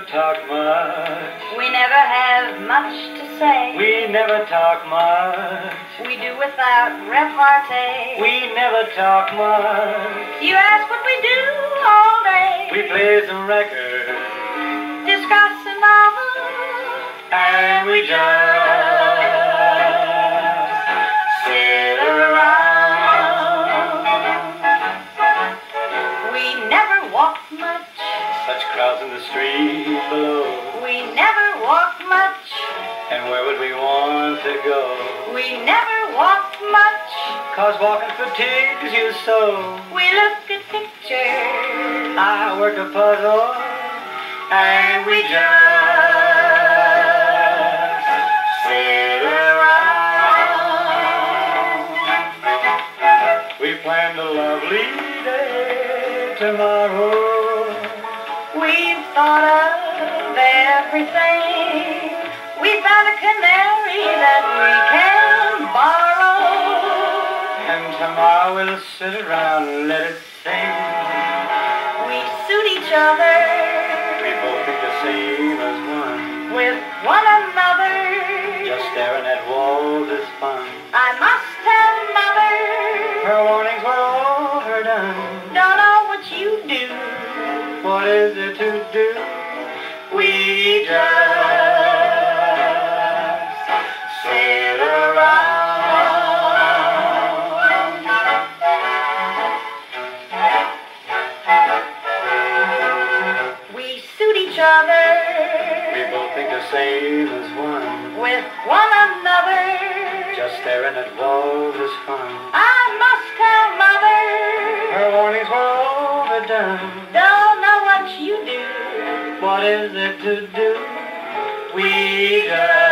talk much. We never have much to say. We never talk much. We do without repartee. We never talk much. You ask what we do all day. We play some records, Discuss a novel. and we just sit around. We never walk much. Such crowds in the street below. We never walk much. And where would we want to go? We never walk much. 'Cause walking fatigues you so. We look at pictures. I work a puzzle, and we just sit around. We planned a lovely day tomorrow. We've thought of everything. We found a canary that we can borrow. And tomorrow we'll sit around and let it sing. We suit each other We both think the same as one. with one another. Just staring at walls is fun. I must tell Mother, Her warnings were overdone. don't know what you do. What is there to do? We just sit around. We suit each other We both think the same as one. with one another. Just staring at walls is fun. I must tell Mother, Her warnings were overdone. don't know what you do. What is there to do? We just